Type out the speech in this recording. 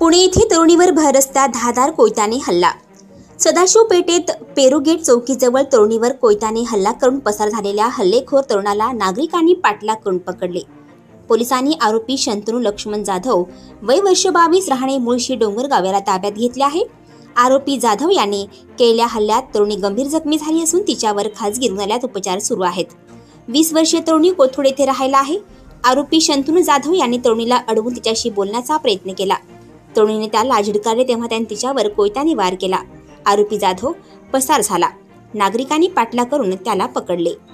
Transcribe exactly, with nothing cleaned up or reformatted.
पुणे येथे तरुणीवर भररस्त्यात धारदार कोयत्याने हल्ला। सदाशिव पेठेत पेरुगेट चौकीजवळ तरुणीवर कोयत्याने हल्ला करून पसार झालेल्या हल्लेखोर तरुणाला नागरिकांनी पाठलाग करून पकडले। पोलिसांनी आरोपी शंतनू लक्ष्मण जाधव वय वर्ष बावीस राहणे मुळशी डोंगरगाव याला ताब्यात घेतले आहे। आरोपी जाधव याने केलेल्या हल्ल्यात तरुणी गंभीर जखमी झाली असून तिच्यावर खासगी रुग्णालयात उपचार सुरू आहेत। वीस वर्षीय तरुणी कोथरूड येथे राहायला आहे। आरोपी शंतनू जाधव यांनी तरुणीला अडवून तिच्याशी बोलण्याचा प्रयत्न केला। तरुणीने त्याला झिडकारले तेव्हा त्याने तिच्यावर कोयत्याने वार केला। आरोपी जाधव पसार झाला। नागरिकांनी पाठलाग करून त्याला पकडले।